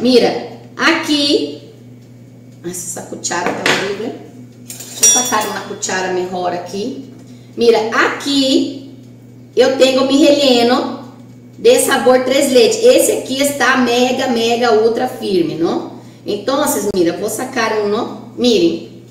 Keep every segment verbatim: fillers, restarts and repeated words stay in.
Mira, aqui, essa cuchara tá horrível. Deixa eu sacar uma cuchara melhor aqui. Mira, aqui eu tenho mi relleno de sabor três leite. Esse aqui está mega, mega, ultra firme, não? Então, mira, vou sacar um, não? Miren,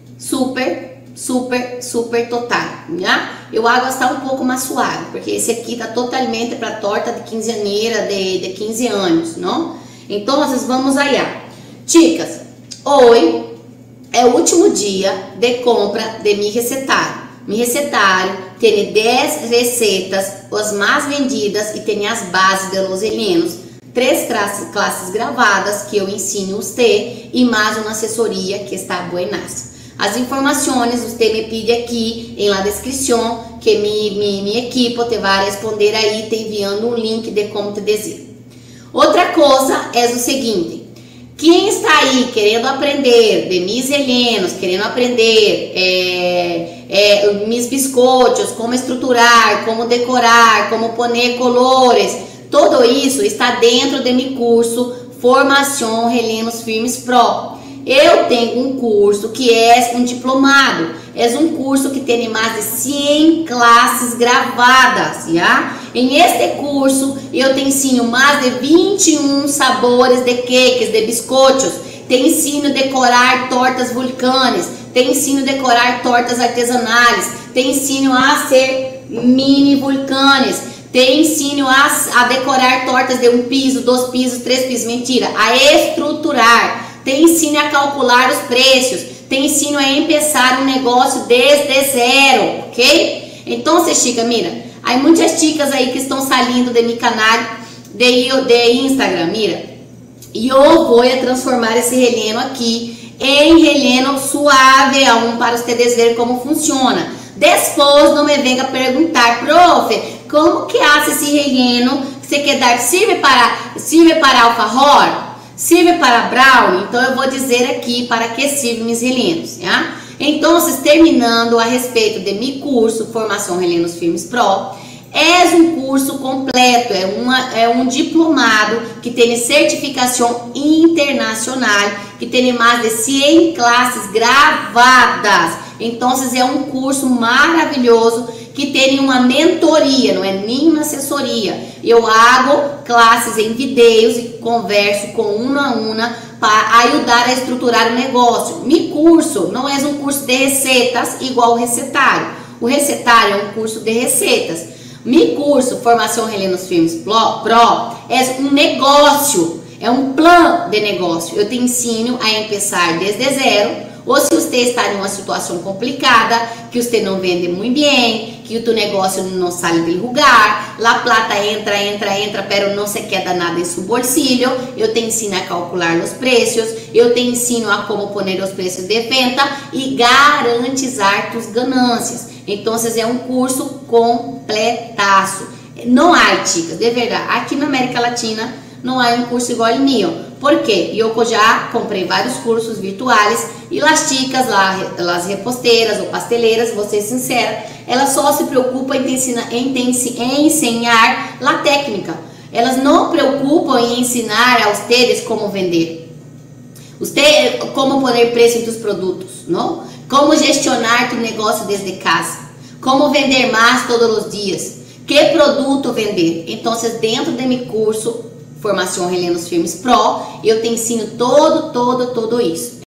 super, super, super total, né? Eu hago hasta um pouco mais suave, porque esse aqui tá totalmente para torta de quinzeañera de, de quinze anos, não? Então, vamos allá. Chicas, hoje é o último dia de compra de mi recetário. Mi recetário tem dez receitas, as mais vendidas, e tem as bases de los rellenos, três classes, classes gravadas que eu ensino você e mais uma assessoria que está buenas. As informações você me pede aqui em la descrição, que mi, mi, mi equipe te vai responder aí, te enviando um link de como te dizer. Outra coisa é o seguinte: quem está aí querendo aprender de mis rellenos, querendo aprender é, é, mis biscoitos, como estruturar, como decorar, como poner colores, tudo isso está dentro de meu curso Formação Rellenos Firmes Pro. Eu tenho um curso que é um diplomado, é um curso que tem mais de cem classes gravadas, já? Em este curso eu te ensino mais de vinte e um sabores de cakes, de biscoitos, te ensino a decorar tortas vulcanes, te ensino a decorar tortas artesanais, te ensino a ser mini vulcanes, te ensino a, a decorar tortas de um piso, dois pisos, três pisos, mentira, a estruturar. Te ensino a calcular os preços, te ensino a começar um negócio desde zero, ok? Então, chica, mira, há muitas chicas aí que estão saindo de meu canal de, de Instagram, mira, e eu vou transformar esse relleno aqui em relleno suave aún para vocês verem como funciona. Depois não me venga perguntar, profe, como que hace esse relleno que você quer dar? Sirve para, sirve para alfajor? Serve para brownie? Então eu vou dizer aqui para que serve meus rellenos, tá? Então, terminando a respeito de meu curso Formação Rellenos Firmes Pro, é um curso completo, é, uma, é um diplomado que tem certificação internacional, que tem mais de cem classes gravadas. Então, é um curso maravilhoso que tem uma mentoria, não é nem uma assessoria. Eu hago classes em vídeos e converso com uma a uma para ajudar a estruturar o negócio. Meu curso não é um curso de receitas igual o recetário. O recetário é um curso de receitas. Meu curso Formação Rellenos Firmes Pro é um negócio, é um plano de negócio. Eu te ensino a começar desde zero. Ou se você está em uma situação complicada, que você não vende muito bem, que o teu negócio não sai do lugar, a plata entra, entra, entra, pero não se queda nada em seu bolsillo, eu te ensino a calcular os preços, eu te ensino a como pôr os preços de venda e garantizar tus ganâncias. Então, é um curso completaço. Não há, chicas, de verdade, aqui na América Latina não há um curso igual ao meu. Por quê? Eu já comprei vários cursos virtuais e as chicas, lá, as reposteiras ou pasteleiras, vou ser sincera, elas só se preocupam em, ensinar, em, em ensinar a técnica. Elas não preocupam em ensinar a vocês como vender, Usted, como poner preço em seus produtos, não? Como gestionar tu negócio desde casa, como vender mais todos os dias, que produto vender. Então, dentro de meu curso Formação Rellenos Firmes Pro, eu te ensino todo, todo, todo isso.